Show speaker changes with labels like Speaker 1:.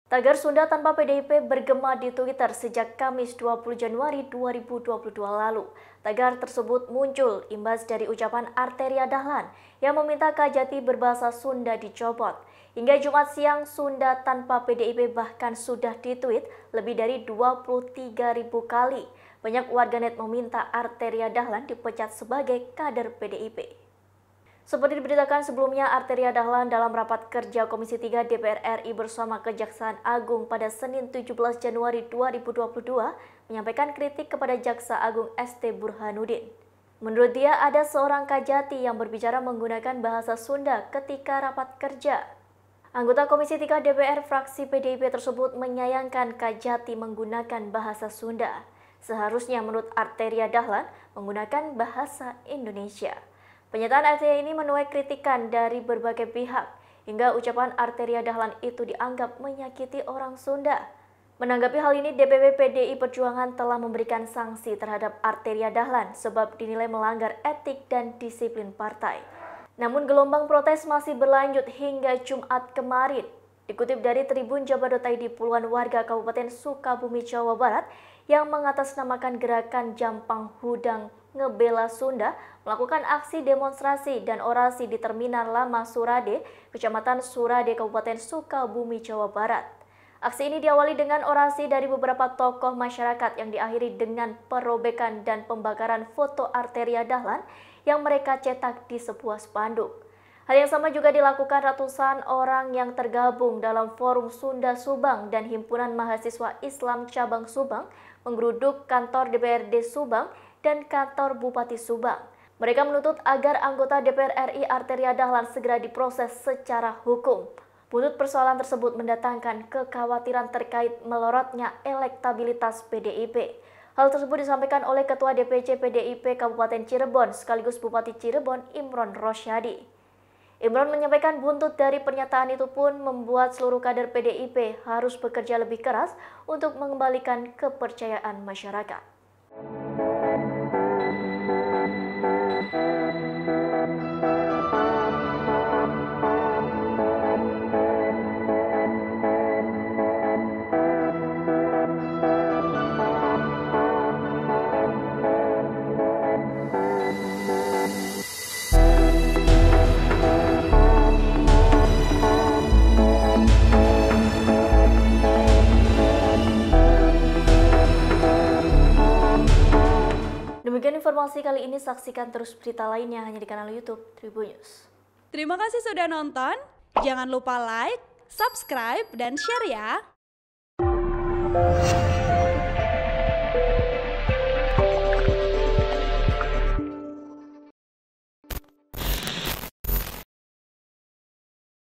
Speaker 1: Tagar Sunda tanpa PDIP bergema di Twitter sejak Kamis 20 Januari 2022 lalu. Tagar tersebut muncul imbas dari ucapan Arteria Dahlan yang meminta Kajati berbahasa Sunda dicopot. Hingga Jumat siang, Sunda tanpa PDIP bahkan sudah ditweet lebih dari 23.000 kali. Banyak warganet meminta Arteria Dahlan dipecat sebagai kader PDIP. Seperti diberitakan sebelumnya, Arteria Dahlan dalam rapat kerja Komisi 3 DPR RI bersama Kejaksaan Agung pada Senin 17 Januari 2022 menyampaikan kritik kepada Jaksa Agung ST Burhanuddin. Menurut dia, ada seorang Kajati yang berbicara menggunakan bahasa Sunda ketika rapat kerja. Anggota Komisi 3 DPR fraksi PDIP tersebut menyayangkan Kajati menggunakan bahasa Sunda. Seharusnya menurut Arteria Dahlan menggunakan bahasa Indonesia. Pernyataan Arteria ini menuai kritikan dari berbagai pihak, hingga ucapan Arteria Dahlan itu dianggap menyakiti orang Sunda. Menanggapi hal ini, DPP PDI Perjuangan telah memberikan sanksi terhadap Arteria Dahlan sebab dinilai melanggar etik dan disiplin partai. Namun gelombang protes masih berlanjut hingga Jumat kemarin. Dikutip dari Tribun Jabar.id, puluhan warga Kabupaten Sukabumi, Jawa Barat yang mengatasnamakan gerakan Jampang Hudang Ngebela Sunda melakukan aksi demonstrasi dan orasi di Terminal Lama Surade, Kecamatan Surade, Kabupaten Sukabumi, Jawa Barat. Aksi ini diawali dengan orasi dari beberapa tokoh masyarakat yang diakhiri dengan perobekan dan pembakaran foto Arteria Dahlan yang mereka cetak di sebuah spanduk. Hal yang sama juga dilakukan ratusan orang yang tergabung dalam Forum Sunda Subang dan Himpunan Mahasiswa Islam Cabang Subang menggeruduk kantor DPRD Subang dan kantor Bupati Subang. Mereka menuntut agar anggota DPR RI Arteria Dahlan segera diproses secara hukum. Buntut persoalan tersebut mendatangkan kekhawatiran terkait melorotnya elektabilitas PDIP. Hal tersebut disampaikan oleh Ketua DPC PDIP Kabupaten Cirebon sekaligus Bupati Cirebon Imron Rosyadi. Imron menyampaikan buntut dari pernyataan itu pun membuat seluruh kader PDIP harus bekerja lebih keras untuk mengembalikan kepercayaan masyarakat. Demikian informasi kali ini, saksikan terus berita lainnya hanya di kanal YouTube Tribun News.
Speaker 2: Terima kasih sudah nonton, jangan lupa like, subscribe, dan share ya!